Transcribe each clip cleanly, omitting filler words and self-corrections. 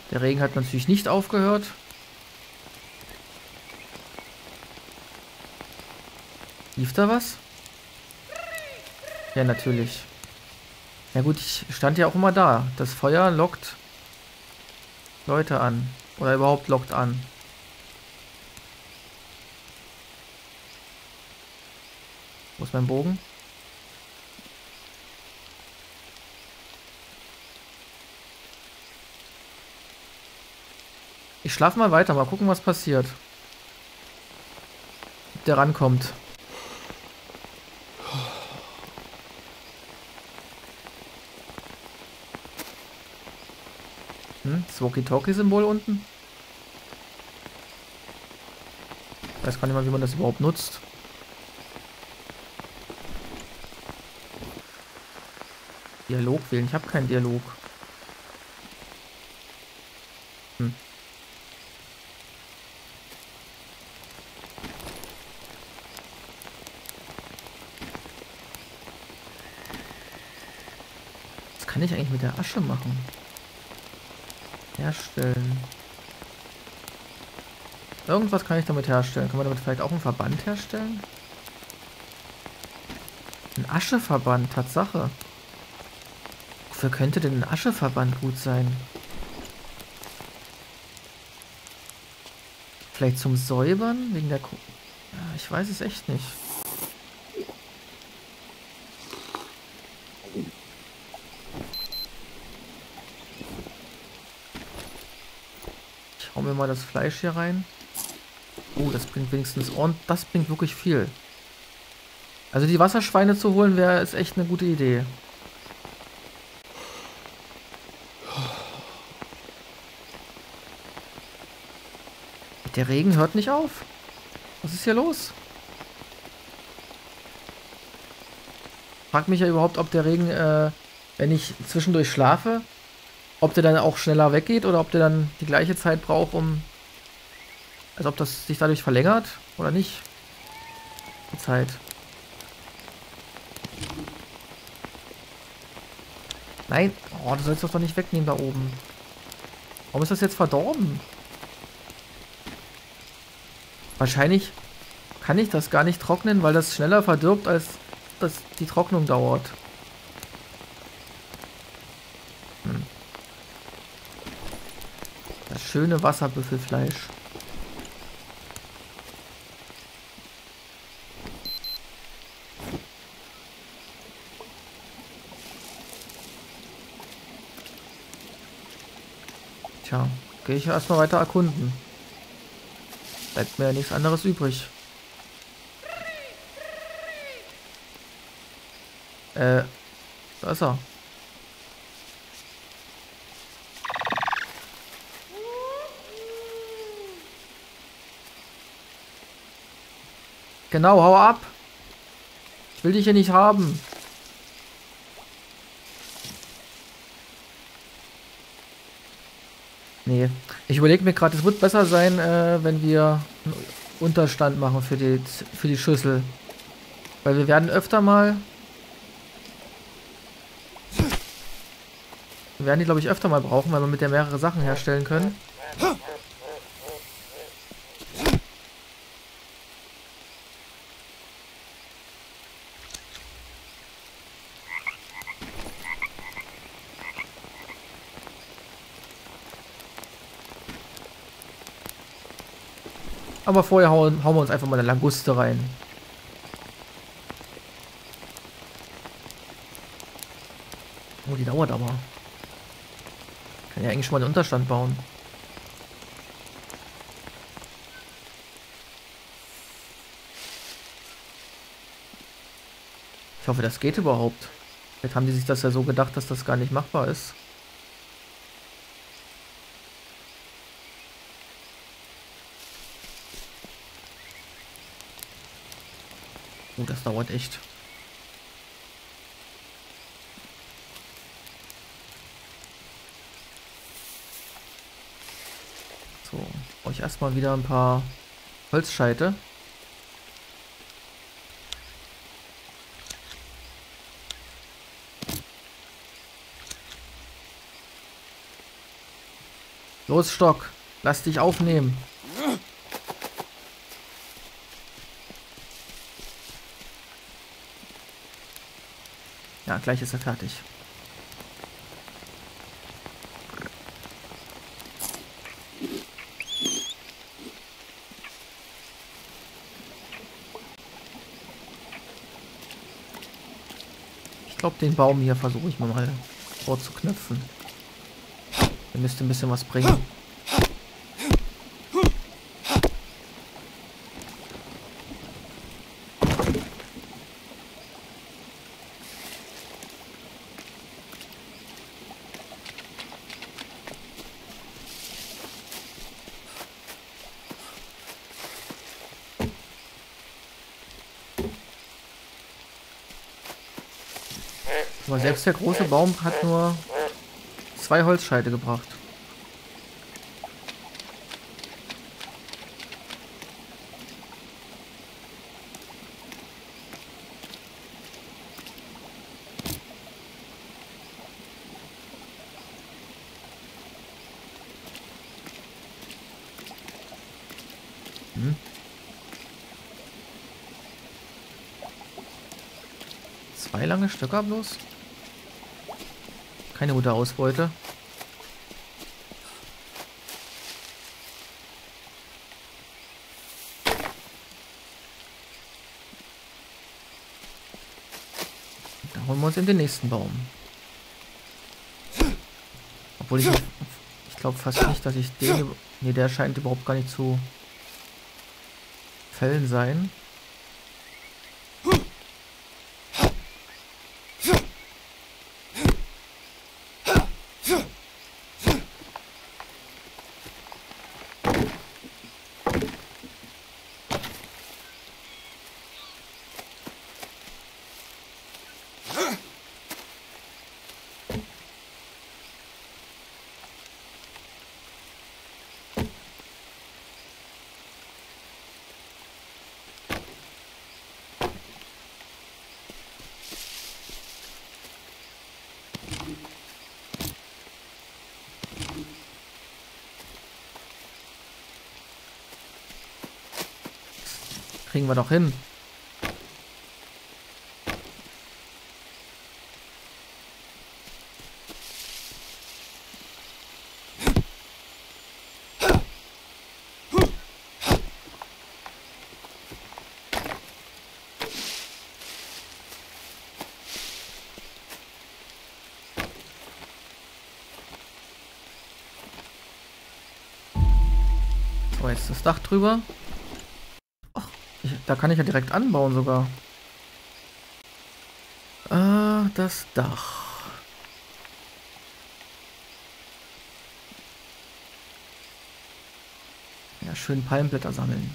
Der Regen hat natürlich nicht aufgehört. Lief da was? Ja, natürlich. Ja gut, ich stand ja auch immer da. Das Feuer lockt Leute an. Oder überhaupt lockt an. Wo ist mein Bogen? Ich schlafe mal weiter, mal gucken, was passiert. Ob der rankommt. Das Walkie-Talkie-Symbol unten? Ich weiß gar nicht mal, wie man das überhaupt nutzt. Dialog wählen. Ich habe keinen Dialog. Hm. Was kann ich eigentlich mit der Asche machen? Herstellen. Irgendwas kann ich damit herstellen. Kann man damit vielleicht auch einen Verband herstellen? Ein Ascheverband, Tatsache. Wofür könnte denn ein Ascheverband gut sein? Vielleicht zum Säubern? Wegen der ja, ich weiß es echt nicht. Ich hau mir mal das Fleisch hier rein. Oh, das bringt wenigstens das bringt wirklich viel. Also die Wasserschweine zu holen, ist echt eine gute Idee. Der Regen hört nicht auf. Was ist hier los? Frag mich ja überhaupt, ob der Regen, wenn ich zwischendurch schlafe, ob der dann auch schneller weggeht oder ob der dann die gleiche Zeit braucht, also ob das sich dadurch verlängert oder nicht. Die Zeit. Nein. Oh, du sollst das doch nicht wegnehmen da oben. Warum ist das jetzt verdorben? Wahrscheinlich kann ich das gar nicht trocknen, weil das schneller verdirbt, als die Trocknung dauert. Das schöne Wasserbüffelfleisch. Tja, gehe ich erstmal weiter erkunden. Bleibt mir ja nichts anderes übrig. Da ist er. Genau, hau ab. Ich will dich hier nicht haben. Nee. Ich überlege mir gerade, es wird besser sein, wenn wir einen Unterstand machen für die Schüssel. Weil wir werden öfter mal... Wir werden die, glaube ich, öfter mal brauchen, weil wir mit der mehrere Sachen herstellen können. Aber vorher hauen wir uns einfach mal eine Languste rein. Oh, die dauert aber. Kann ja eigentlich schon mal einen Unterstand bauen. Ich hoffe, das geht überhaupt. Vielleicht haben die sich das ja so gedacht, dass das gar nicht machbar ist. Oh, das dauert echt. So, brauche ich erstmal wieder ein paar Holzscheite. Los, Stock. Lass dich aufnehmen. Ja, gleich ist er fertig. Ich glaube, den Baum hier versuche ich mir mal vorzuknüpfen. Der müsste ein bisschen was bringen. Aber selbst der große Baum hat nur 2 Holzscheite gebracht. Hm. 2 lange Stöcker bloß? Keine gute Ausbeute. Da holen wir uns in den nächsten Baum. Obwohl ich glaube fast nicht, dass ich den... Ne, der scheint überhaupt gar nicht zu fällen sein. Kriegen wir doch hin. So, jetzt das Dach drüber. Da kann ich ja direkt anbauen sogar. Das Dach. Ja, schön Palmblätter sammeln.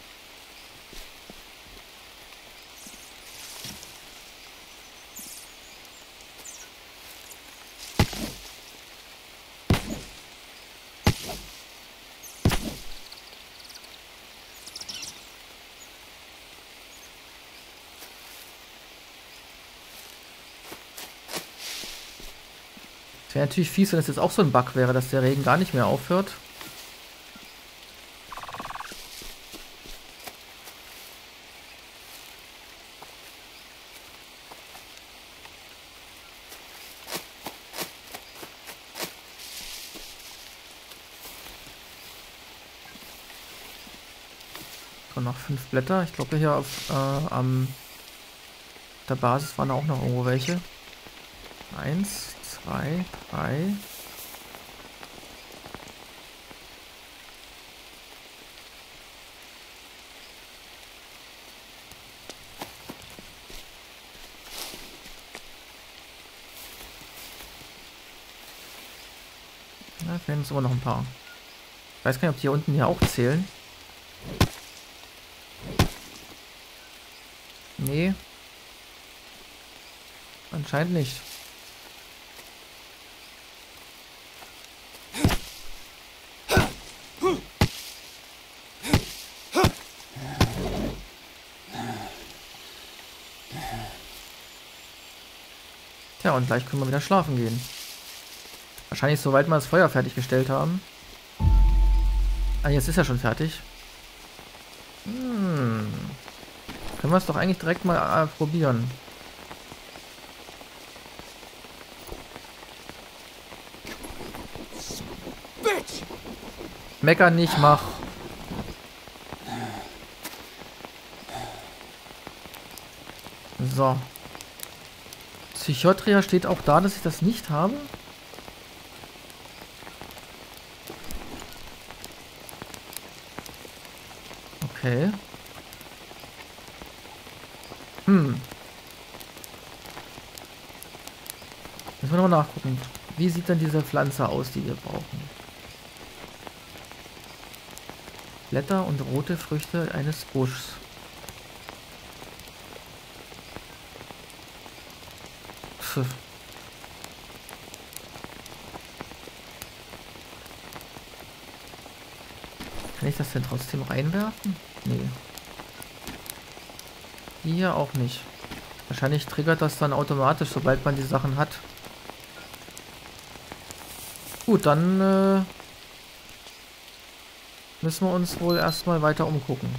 Es wäre natürlich fies, wenn es jetzt auch so ein Bug wäre, dass der Regen gar nicht mehr aufhört. So, noch 5 Blätter. Ich glaube hier auf der Basis waren auch noch irgendwo welche. 1, 2, 3. Da fehlen uns aber noch ein paar. Ich weiß gar nicht, ob die hier unten ja auch zählen. Nee. Anscheinend nicht. Tja, und gleich können wir wieder schlafen gehen. Wahrscheinlich soweit wir das Feuer fertiggestellt haben. Ah, jetzt ist er schon fertig. Hm. Können wir es doch eigentlich direkt mal probieren. Meckern nicht, mach. So. Psychotria steht auch da, dass ich das nicht habe. Okay. Müssen wir nochmal nachgucken. Wie sieht denn diese Pflanze aus, die wir brauchen? Blätter und rote Früchte eines Buschs. Pff. Kann ich das denn trotzdem reinwerfen? Nee. Hier auch nicht. Wahrscheinlich triggert das dann automatisch, sobald man die Sachen hat. Gut, dann müssen wir uns wohl erstmal weiter umgucken.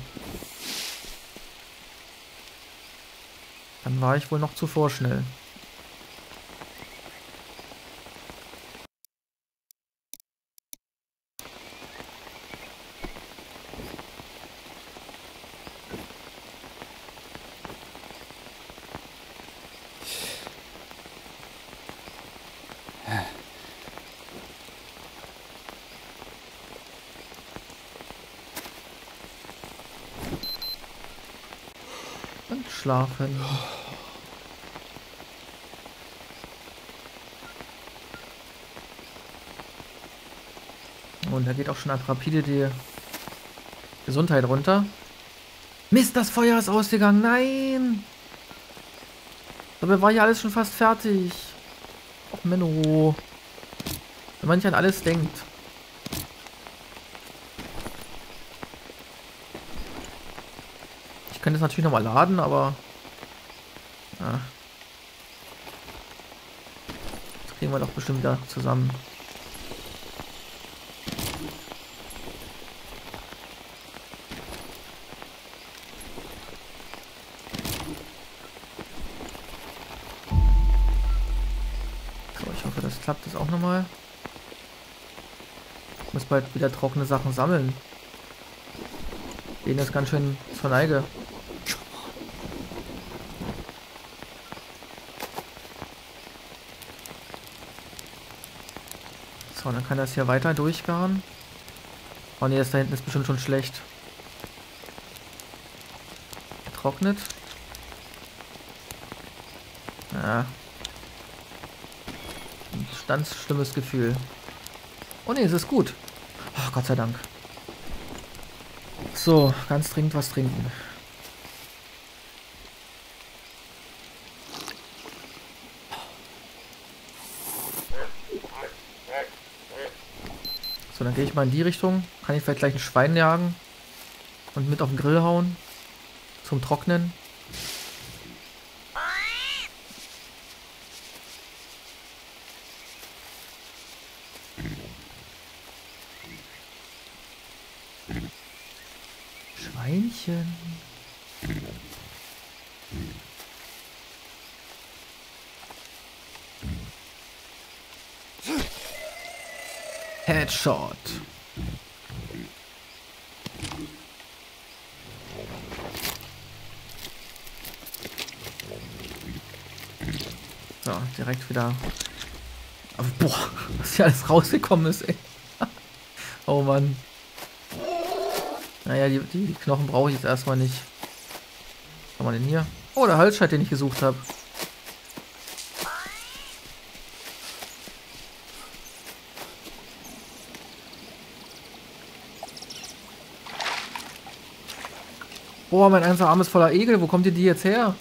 Dann war ich wohl noch zu vorschnell. Und schlafen. Und da geht auch schon rapide die Gesundheit runter. Mist, das Feuer ist ausgegangen. Nein! Dabei war ja alles schon fast fertig. Och, Menno. Wenn man nicht an alles denkt. Ich könnte es natürlich nochmal laden, aber... Ja. Das kriegen wir doch bestimmt wieder zusammen. So, ich hoffe, das klappt jetzt auch nochmal. Ich muss bald wieder trockene Sachen sammeln. Denen ist ganz schön zur Neige. So, dann kann das hier weiter durchgaren. Oh ne, das da hinten ist bestimmt schon schlecht. Getrocknet. Ja. Ein ganz schlimmes Gefühl. Oh ne, es ist gut. Oh, Gott sei Dank. So, ganz dringend was trinken. So, dann gehe ich mal in die Richtung. Kann ich vielleicht gleich ein Schwein jagen und mit auf den Grill hauen. Zum Trocknen. Schweinchen. Headshot. So, direkt wieder. Aber, boah, was hier alles rausgekommen ist, ey. Oh Mann. Naja, die Knochen brauche ich jetzt erstmal nicht. Was haben wir denn hier? Oh, der Holzscheit, den ich gesucht habe. Boah, mein ganzer Arm ist voller Egel. Wo kommt ihr die jetzt her?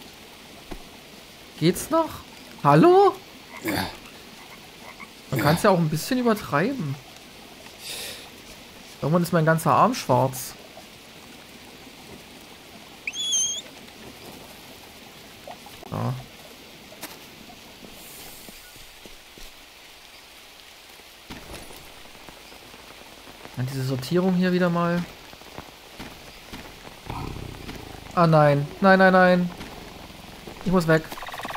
Geht's noch? Hallo? Ja. Man kann es ja auch ein bisschen übertreiben. Irgendwann ist mein ganzer Arm schwarz. So. diese Sortierung hier wieder mal. Ah nein. Nein, nein, nein. Ich muss weg.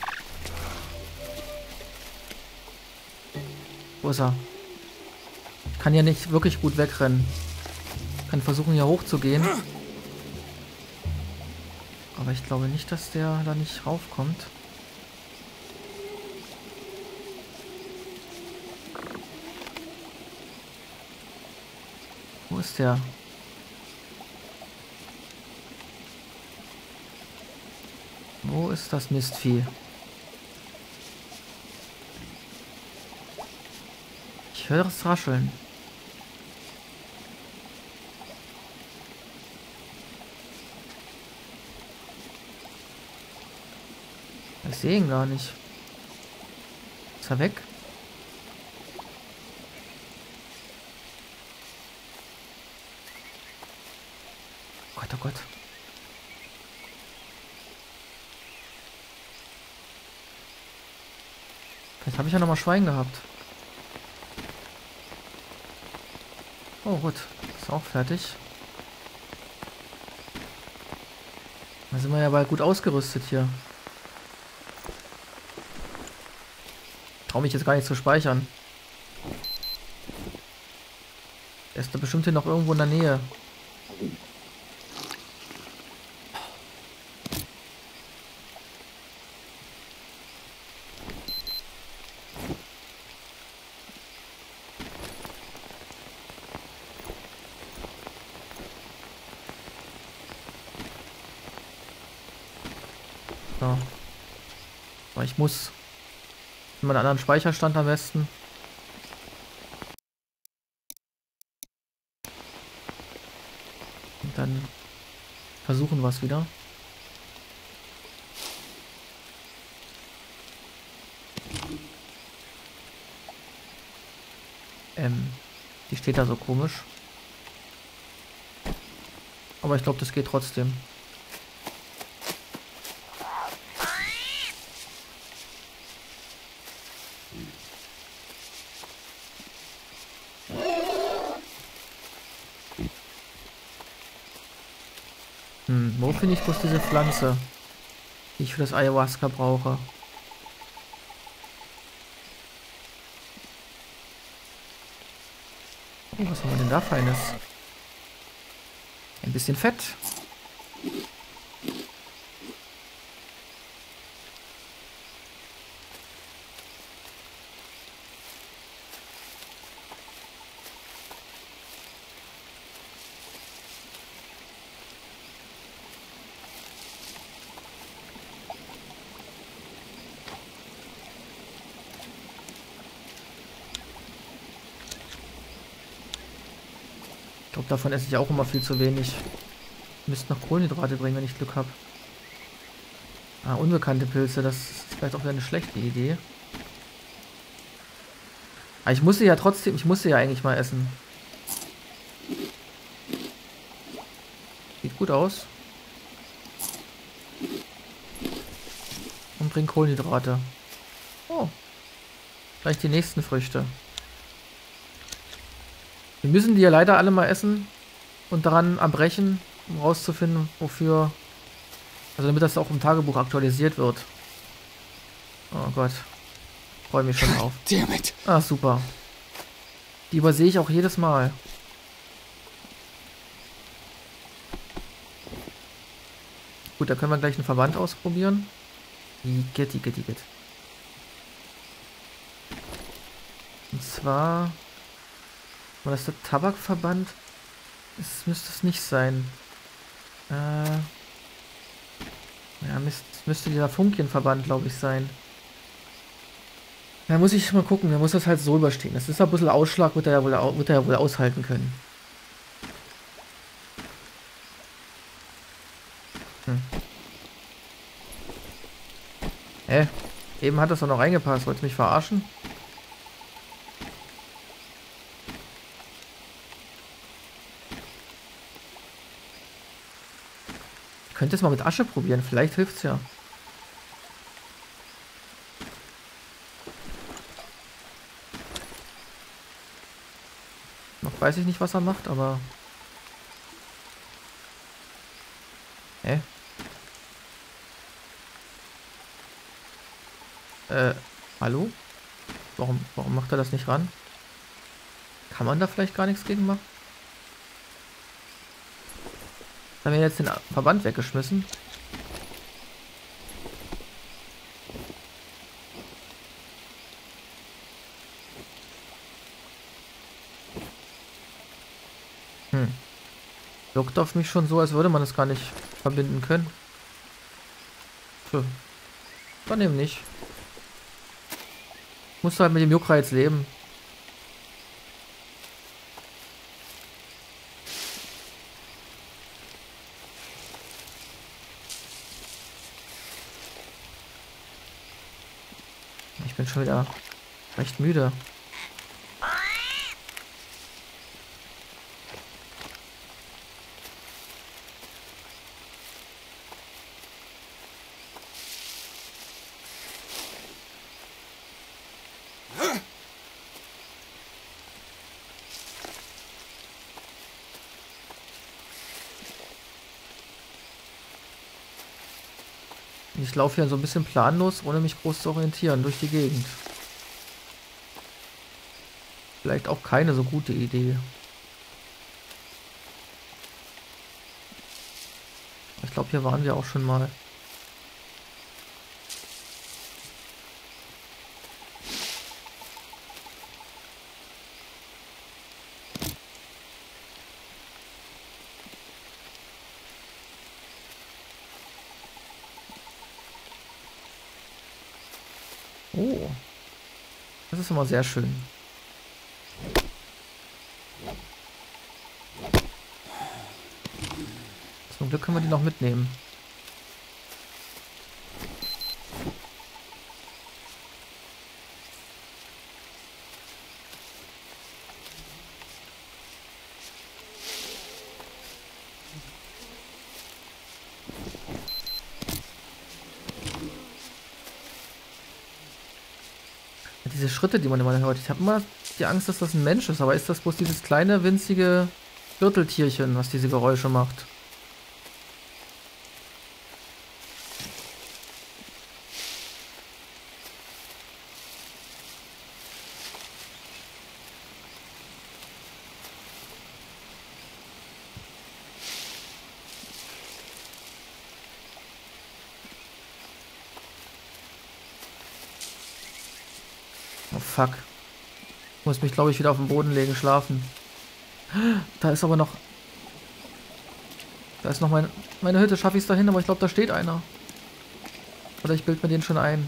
Wo ist er? Ich kann ja nicht wirklich gut wegrennen. Ich kann versuchen, hier hochzugehen. Aber ich glaube nicht, dass der da nicht raufkommt. Wo ist der? Wo ist das Mistvieh? Ich höre es rascheln. Ich sehe ihn gar nicht. Ist er weg? Gott, oh Gott. Vielleicht habe ich ja noch mal Schwein gehabt. Oh gut, ist auch fertig. Da sind wir ja bald gut ausgerüstet hier. Traue mich jetzt gar nicht zu speichern. Er ist da bestimmt hier noch irgendwo in der Nähe. So. Aber ich muss in meinen anderen Speicherstand am besten. Und dann versuchen wir es wieder. Die steht da so komisch. Aber ich glaube, das geht trotzdem. Wo finde ich bloß diese Pflanze, die ich für das Ayahuasca brauche? Oh, was haben wir denn da Feines? Ein bisschen Fett. Ich glaube, davon esse ich auch immer viel zu wenig. Müsste noch Kohlenhydrate bringen, wenn ich Glück habe. Ah, unbekannte Pilze, das ist vielleicht auch wieder eine schlechte Idee. Aber ich muss sie ja trotzdem, ich muss sie ja eigentlich mal essen. Sieht gut aus. Und bringt Kohlenhydrate. Oh. Gleich die nächsten Früchte. Wir müssen die ja leider alle mal essen und daran erbrechen, um rauszufinden, wofür. Also damit das auch im Tagebuch aktualisiert wird. Oh Gott. Freue mich schon auf. Dammit. Ah, super. Die übersehe ich auch jedes Mal. Gut, da können wir gleich einen Verband ausprobieren. Igitt. Und zwar... War das der Tabakverband? Das müsste es nicht sein. Ja, müsste dieser Funkienverband, glaube ich, sein. Da muss ich mal gucken, da muss das halt so überstehen. Das ist ein bisschen Ausschlag, wird er ja wohl aushalten können. Eben hat das doch noch reingepasst. Wolltest du mich verarschen? Ich könnte es mal mit Asche probieren, vielleicht hilft es ja. Noch Weiß ich nicht, was er macht, aber... Hä? Hallo? Warum macht er das nicht ran? Kann man da vielleicht gar nichts gegen machen? Haben wir jetzt den Verband weggeschmissen? Wirkt auf mich schon so, als würde man es gar nicht verbinden können. Tja, dann eben nicht. Musst du halt mit dem Juckreiz leben. Ich bin schon wieder recht müde. Ich laufe hier so ein bisschen planlos, ohne mich groß zu orientieren, durch die Gegend. Vielleicht auch keine so gute Idee. Ich glaube, hier waren wir auch schon mal. Oh, das ist immer sehr schön. Zum Glück können wir die noch mitnehmen. Diese Schritte, die man immer hört. Ich habe immer die Angst, dass das ein Mensch ist, aber ist das bloß dieses kleine, winzige Gürteltierchen, was diese Geräusche macht? Oh fuck. Ich muss mich, glaube ich, wieder auf den Boden legen, schlafen. Da ist aber noch... Da ist noch meine Hütte. Schaffe ich es dahin, aber ich glaube, da steht einer. Oder ich bilde mir den schon ein.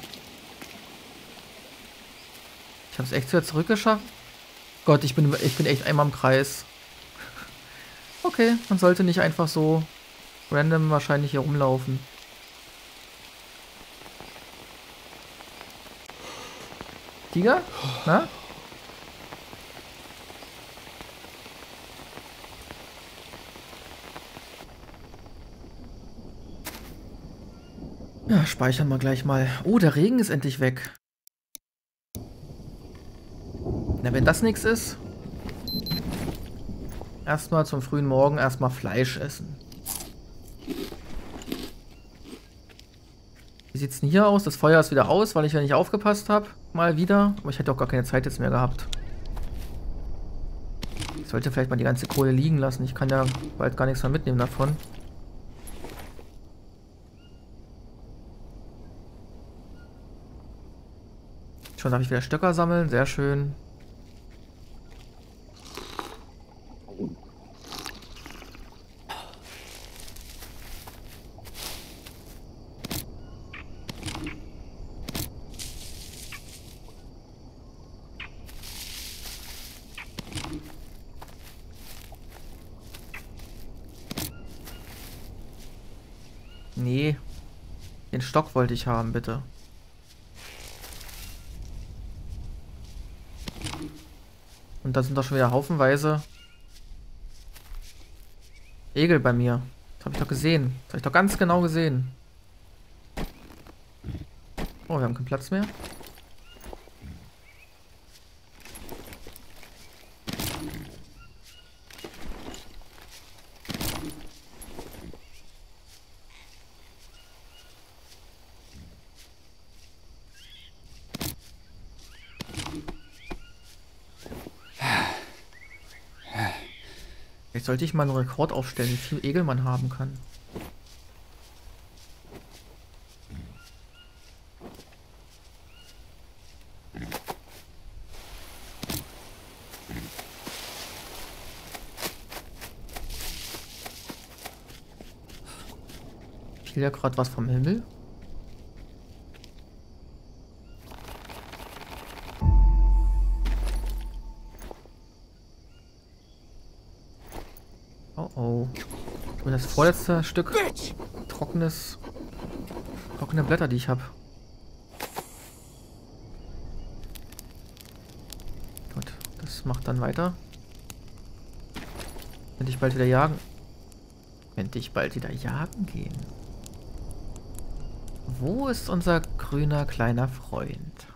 Ich habe es echt wieder zurückgeschafft. Gott, ich bin echt einmal im Kreis. Okay, man sollte nicht einfach so random wahrscheinlich hier rumlaufen. Tiger? Na? Ja, speichern wir gleich mal. Oh, der Regen ist endlich weg. Na, wenn das nichts ist. Erstmal zum frühen Morgen erstmal Fleisch essen. Wie sieht's denn hier aus? Das Feuer ist wieder aus, weil ich ja nicht aufgepasst habe. Mal wieder. Aber ich hätte auch gar keine Zeit jetzt mehr gehabt. Ich sollte vielleicht mal die ganze Kohle liegen lassen. Ich kann ja bald gar nichts mehr mitnehmen davon. Schon darf ich wieder Stöcker sammeln. Sehr schön. Nee. Den Stock wollte ich haben, bitte. Und da sind doch schon wieder haufenweise Egel bei mir. Das habe ich doch gesehen. Das habe ich doch ganz genau gesehen. Oh, wir haben keinen Platz mehr. Vielleicht sollte ich mal einen Rekord aufstellen, wie viel Egel man haben kann. Fiel ja gerade was vom Himmel. Oh oh. Und das vorletzte Stück trockene Blätter, die ich habe. Gut, das macht dann weiter. Könnte ich bald wieder jagen. Könnte ich bald wieder jagen gehen. Wo ist unser grüner kleiner Freund?